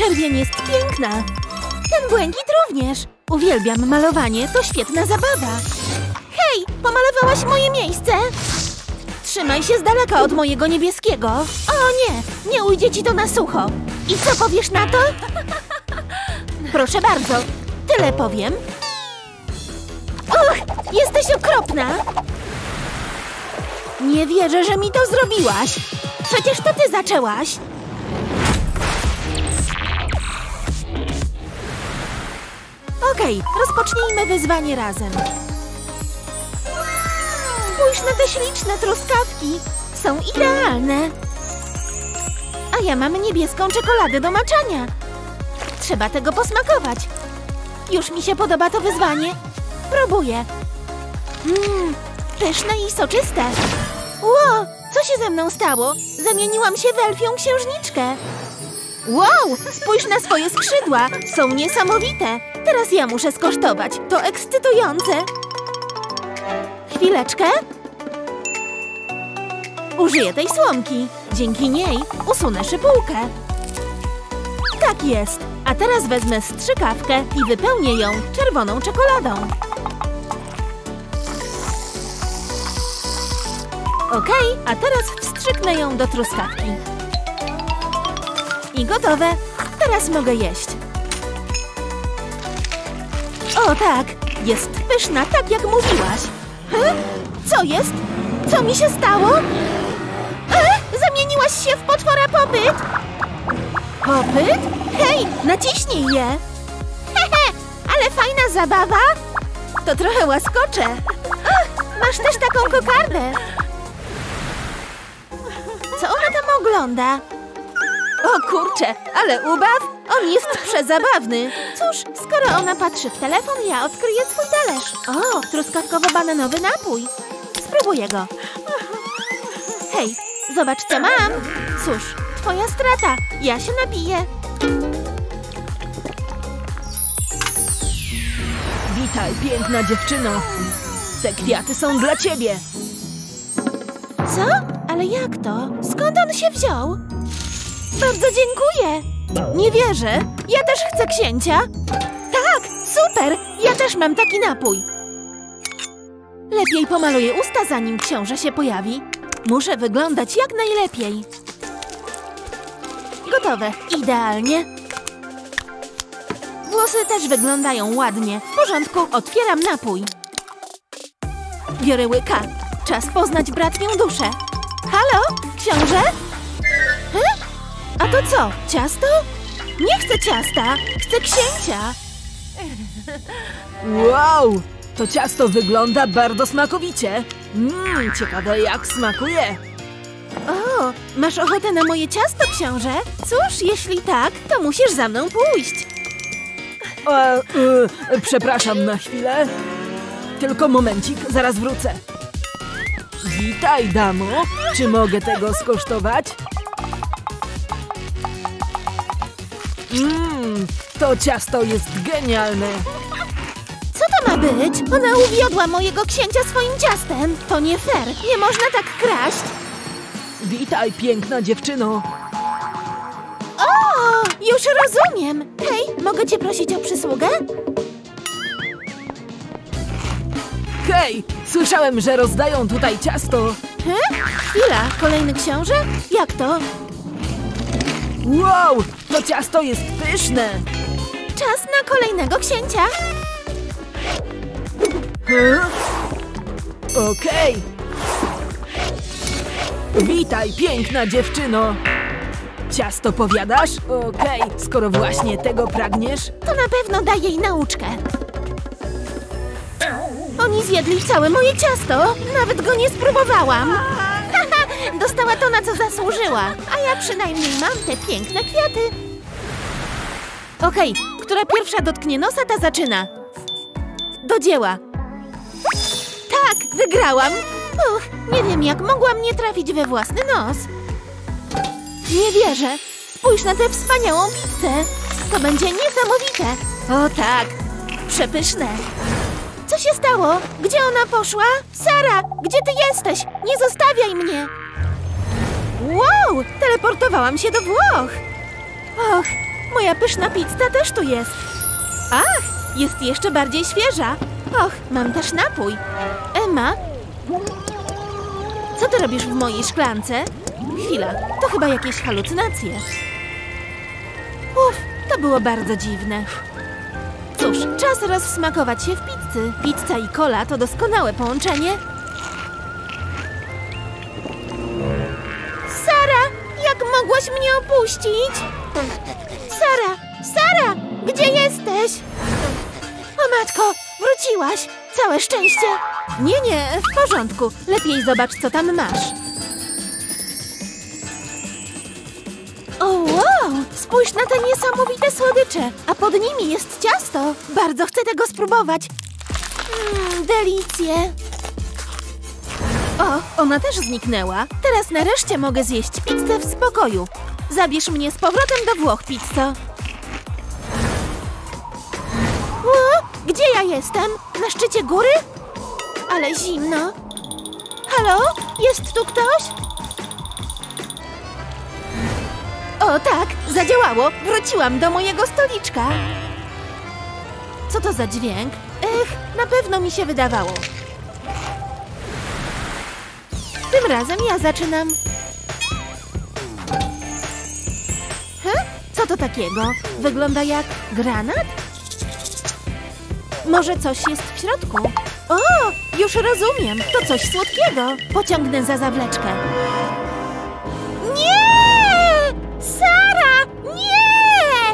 Czerwień jest piękna. Ten błękit również. Uwielbiam malowanie, to świetna zabawa. Hej, pomalowałaś moje miejsce? Trzymaj się z daleka od mojego niebieskiego. O nie, nie ujdzie ci to na sucho. I co powiesz na to? Proszę bardzo, tyle powiem. Och, jesteś okropna. Nie wierzę, że mi to zrobiłaś. Przecież to ty zaczęłaś. Okej, rozpocznijmy wyzwanie razem. Spójrz na te śliczne truskawki. Są idealne. A ja mam niebieską czekoladę do maczania. Trzeba tego posmakować. Już mi się podoba to wyzwanie. Próbuję. Pyszne i soczyste. Ło, co się ze mną stało? Zamieniłam się w elfią księżniczkę. Wow, spójrz na swoje skrzydła. Są niesamowite. Teraz ja muszę skosztować. To ekscytujące. Chwileczkę. Użyję tej słomki. Dzięki niej usunę szypułkę. Tak jest. A teraz wezmę strzykawkę i wypełnię ją czerwoną czekoladą. Okej, a teraz wstrzyknę ją do truskawki. I gotowe. Teraz mogę jeść. O tak, jest pyszna, tak jak mówiłaś. Co jest? Co mi się stało? Zamieniłaś się w potwora popyt? Popyt? Hej, naciśnij je. Hehe, ale fajna zabawa. To trochę łaskocze. Masz też taką kokardę. Co ona tam ogląda? O kurczę, ale ubaw? On jest przezabawny. Cóż, skoro ona patrzy w telefon, ja odkryję twój talerz. O, truskawkowo-bananowy napój. Spróbuję go. Hej, zobacz co mam. Cóż, twoja strata. Ja się napiję. Witaj, piękna dziewczyno. Te kwiaty są dla ciebie. Co? Ale jak to? Skąd on się wziął? Bardzo dziękuję. Nie wierzę. Ja też chcę księcia. Tak, super. Ja też mam taki napój. Lepiej pomaluję usta, zanim książę się pojawi. Muszę wyglądać jak najlepiej. Gotowe. Idealnie. Włosy też wyglądają ładnie. W porządku, otwieram napój. Biorę łyka. Czas poznać bratnią duszę. Halo, książę? A to co, ciasto? Nie chcę ciasta, chcę księcia. Wow, to ciasto wygląda bardzo smakowicie. Ciekawe jak smakuje. O, masz ochotę na moje ciasto, książę? Cóż, jeśli tak, to musisz za mną pójść. Przepraszam na chwilę. Tylko momencik, zaraz wrócę. Witaj, damo. Czy mogę tego skosztować? To ciasto jest genialne. Co to ma być? Ona uwiodła mojego księcia swoim ciastem. To nie fair, nie można tak kraść. Witaj, piękna dziewczyno. O, już rozumiem. Hej, mogę cię prosić o przysługę? Hej, słyszałem, że rozdają tutaj ciasto. Chwila, kolejny książę? Jak to? Wow, to ciasto jest pyszne. Czas na kolejnego księcia. Okej. Witaj, piękna dziewczyno. Ciasto powiadasz? Okej, skoro właśnie tego pragniesz. To na pewno da jej nauczkę. Oni zjedli całe moje ciasto. Nawet go nie spróbowałam. Dostała to, na co zasłużyła. A ja przynajmniej mam te piękne kwiaty. Okej, która pierwsza dotknie nosa, ta zaczyna. Do dzieła. Tak, wygrałam. Nie wiem, jak mogłam nie trafić we własny nos. Nie wierzę. Spójrz na tę wspaniałą pizzę. To będzie niesamowite. O tak, przepyszne. Co się stało? Gdzie ona poszła? Sara, gdzie ty jesteś? Nie zostawiaj mnie. Wow, teleportowałam się do Włoch. Och, moja pyszna pizza też tu jest. Ach, jest jeszcze bardziej świeża. Och, mam też napój. Emma? Co ty robisz w mojej szklance? Chwila, to chyba jakieś halucynacje. Uff, to było bardzo dziwne. Cóż, czas rozsmakować się w pizzy. Pizza i cola to doskonałe połączenie. Sara, jak mogłaś mnie opuścić? Sara, Sara, gdzie jesteś? O matko, wróciłaś. Całe szczęście. Nie, w porządku. Lepiej zobacz, co tam masz. O, wow! Spójrz na te niesamowite słodycze. A pod nimi jest ciasto. Bardzo chcę tego spróbować. Delicje. O, ona też zniknęła. Teraz nareszcie mogę zjeść pizzę w spokoju. Zabierz mnie z powrotem do Włoch, pizzo. O, gdzie ja jestem? Na szczycie góry? Ale zimno. Halo? Jest tu ktoś? O tak, zadziałało. Wróciłam do mojego stoliczka. Co to za dźwięk? Na pewno mi się wydawało. Tym razem ja zaczynam. Co to takiego? Wygląda jak granat? Może coś jest w środku? O, już rozumiem. To coś słodkiego. Pociągnę za zawleczkę. Nie! Sara! Nie!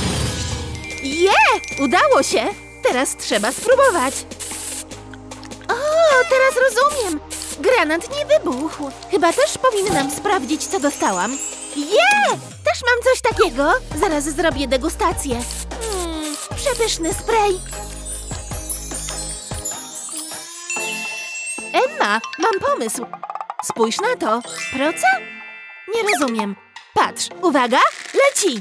Udało się! Teraz trzeba spróbować. O, teraz rozumiem. Granat nie wybuchł. Chyba też powinnam sprawdzić, co dostałam. Też mam coś takiego. Zaraz zrobię degustację. Przepyszny sprej. Emma, mam pomysł. Spójrz na to. Proca? Nie rozumiem. Patrz, uwaga, leci.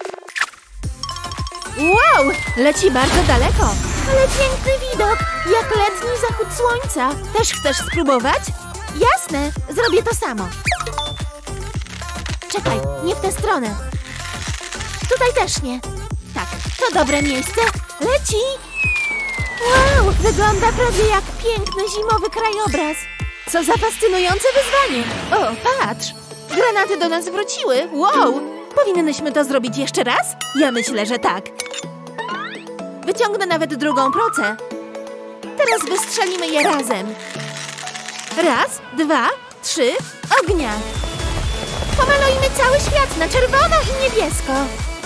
Wow, leci bardzo daleko. Ale piękny widok, jak letni zachód słońca. Też chcesz spróbować? Jasne, zrobię to samo. Czekaj, nie w tę stronę. Tutaj też nie. Tak, to dobre miejsce. Leci. Wow, wygląda prawie jak piękny zimowy krajobraz. Co za fascynujące wyzwanie. O, patrz, granaty do nas wróciły. Wow, powinnyśmy to zrobić jeszcze raz? Ja myślę, że tak. Wyciągnę nawet drugą procę. Teraz wystrzelimy je razem. Raz, dwa, trzy, ognia. Pomalujmy cały świat na czerwono i niebiesko.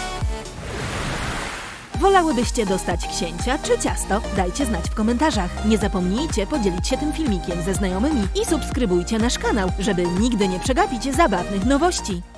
Wolałybyście dostać księcia czy ciasto? Dajcie znać w komentarzach. Nie zapomnijcie podzielić się tym filmikiem ze znajomymi i subskrybujcie nasz kanał, żeby nigdy nie przegapić zabawnych nowości.